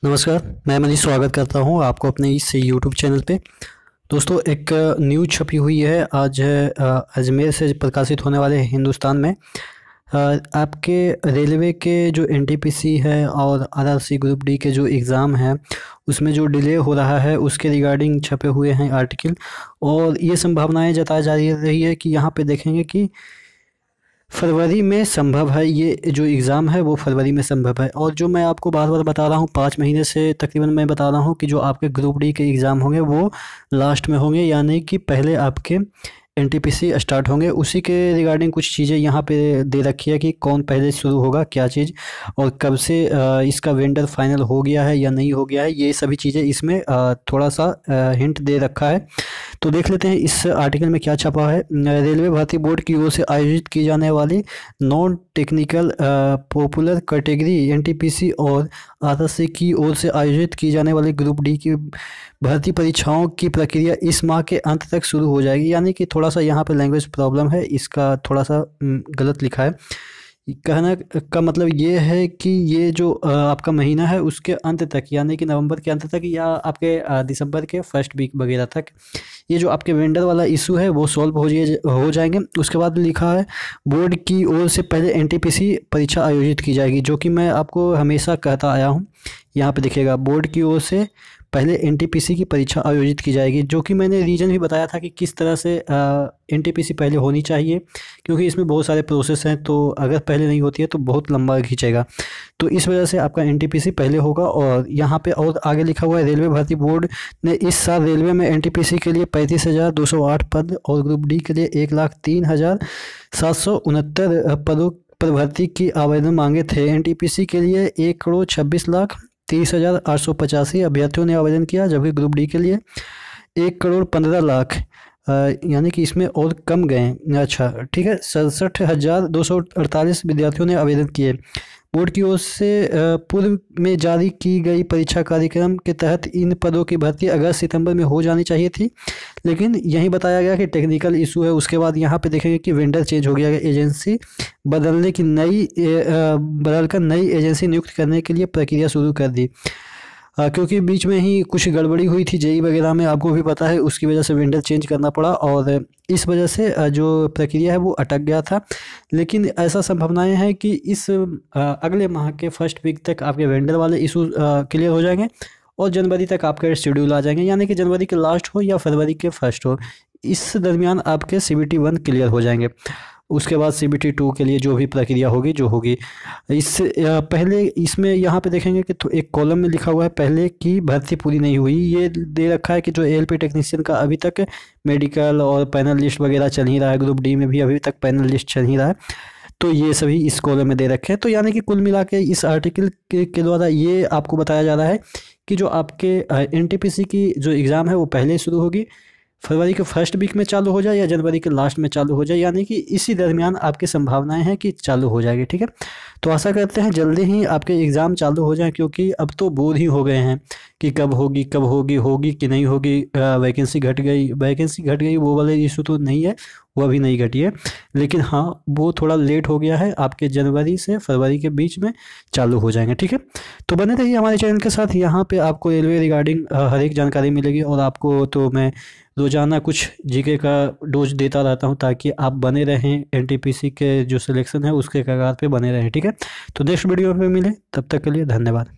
नमस्कार, मैं मनीष स्वागत करता हूं आपको अपने इस यूट्यूब चैनल पे। दोस्तों, एक न्यूज़ छपी हुई है आज अजमेर से प्रकाशित होने वाले हिंदुस्तान में। आपके रेलवे के जो एनटीपीसी है और आरआरसी ग्रुप डी के जो एग्ज़ाम है उसमें जो डिले हो रहा है उसके रिगार्डिंग छपे हुए हैं आर्टिकल। और ये संभावनाएं जताई जा रही है कि यहाँ पे देखेंगे कि फरवरी में संभव है, ये जो एग्ज़ाम है वो फरवरी में संभव है। और जो मैं आपको बार बार बता रहा हूँ 5 महीने से तकरीबन मैं बता रहा हूँ कि जो आपके ग्रुप डी के एग्ज़ाम होंगे वो लास्ट में होंगे, यानी कि पहले आपके एनटीपीसी स्टार्ट होंगे। उसी के रिगार्डिंग कुछ चीज़ें यहाँ पे दे रखी है कि कौन पहले शुरू होगा, क्या चीज़, और कब से इसका वेंडर फाइनल हो गया है या नहीं हो गया है। ये सभी चीज़ें इसमें थोड़ा सा हिंट दे रखा है। तो देख लेते हैं इस आर्टिकल में क्या छपा है। रेलवे भर्ती बोर्ड की ओर से आयोजित की जाने वाली non technical popular category NTPC और आरआरसी की ओर से आयोजित की जाने वाली ग्रुप डी की भर्ती परीक्षाओं की प्रक्रिया इस माह के अंत तक शुरू हो जाएगी। यानी कि थोड़ा सा यहाँ पे लैंग्वेज प्रॉब्लम है, इसका थोड़ा सा गलत लिखा है। कहना का मतलब ये है कि ये जो आपका महीना है उसके अंत तक, यानी कि नवंबर के अंत तक या आपके दिसंबर के फर्स्ट वीक वगैरह तक ये जो आपके वेंडर वाला इशू है वो सॉल्व हो जाएंगे। उसके बाद लिखा है बोर्ड की ओर से पहले एनटीपीसी परीक्षा आयोजित की जाएगी, जो कि मैं आपको हमेशा कहता आया हूँ। यहाँ पे दिखेगा बोर्ड की ओर से पहले एनटीपीसी की परीक्षा आयोजित की जाएगी, जो कि मैंने रीज़न भी बताया था कि किस तरह से एनटीपीसी पहले होनी चाहिए, क्योंकि इसमें बहुत सारे प्रोसेस हैं। तो अगर पहले नहीं होती है तो बहुत लंबा खींचेगा, तो इस वजह से आपका एनटीपीसी पहले होगा। और यहाँ पे और आगे लिखा हुआ है रेलवे भर्ती बोर्ड ने इस साल रेलवे में एनटीपीसी के लिए 35,208 पद और ग्रुप डी के लिए 1,03,769 पदों पर भर्ती की आवेदन मांगे थे। एनटीपीसी के लिए 1,26,30,885 अभ्यर्थियों ने आवेदन किया, जबकि ग्रुप डी के लिए 1,15,00,000 यानी कि इसमें और कम गए। अच्छा, ठीक है, 67,248 विद्यार्थियों ने आवेदन किए। बोर्ड की ओर से पूर्व में जारी की गई परीक्षा कार्यक्रम के तहत इन पदों की भर्ती अगस्त सितंबर में हो जानी चाहिए थी, लेकिन यही बताया गया कि टेक्निकल इशू है। उसके बाद यहाँ पे देखेंगे कि वेंडर चेंज हो गया, एजेंसी बदलकर नई एजेंसी नियुक्त करने के लिए प्रक्रिया शुरू कर दी, क्योंकि बीच में ही कुछ गड़बड़ी हुई थी जेई वगैरह में, आपको भी पता है। उसकी वजह से वेंडर चेंज करना पड़ा और इस वजह से जो प्रक्रिया है वो अटक गया था। लेकिन ऐसा संभावनाएं हैं कि इस अगले माह के फर्स्ट वीक तक आपके वेंडर वाले इशू क्लियर हो जाएंगे और जनवरी तक आपके शेड्यूल आ जाएंगे, यानी कि जनवरी के लास्ट हो या फरवरी के फर्स्ट हो, इस दरमियान आपके CBT 1 क्लियर हो जाएंगे। उसके बाद CBT 2 के लिए जो भी प्रक्रिया होगी जो होगी, इस पहले इसमें यहाँ पे देखेंगे कि तो एक कॉलम में लिखा हुआ है पहले की भर्ती पूरी नहीं हुई। ये दे रखा है कि जो ALP टेक्नीशियन का अभी तक मेडिकल और पैनल लिस्ट वगैरह चल ही रहा है, ग्रुप डी में भी अभी तक पैनल लिस्ट चल ही रहा है, तो ये सभी इस कॉलम में दे रखे हैं। तो यानी कि कुल मिला के इस आर्टिकल के द्वारा ये आपको बताया जा रहा है कि जो आपके एनटीपीसी की जो एग्ज़ाम है वो पहले शुरू होगी, फरवरी के फर्स्ट वीक में चालू हो जाए या जनवरी के लास्ट में चालू हो जाए, यानी कि इसी दरमियान आपकी संभावनाएं हैं कि चालू हो जाएगी। ठीक है, तो आशा करते हैं जल्दी ही आपके एग्ज़ाम चालू हो जाएं, क्योंकि अब तो बोर ही हो गए हैं कि कब होगी होगी कि नहीं होगी। वैकेंसी घट गई वो वाले इशू तो नहीं है, वो अभी नहीं घटी है, लेकिन हाँ वो थोड़ा लेट हो गया है, आपके जनवरी से फरवरी के बीच में चालू हो जाएंगे। ठीक है, तो बने रहिए हमारे चैनल के साथ। यहाँ पे आपको रेलवे रिगार्डिंग हर एक जानकारी मिलेगी, और आपको तो मैं रोज़ाना कुछ जीके का डोज देता रहता हूँ ताकि आप बने रहें, एनटीपीसी के जो सिलेक्शन है उसके कगार पे बने रहें। ठीक है, तो नेक्स्ट वीडियो में मिले, तब तक के लिए धन्यवाद।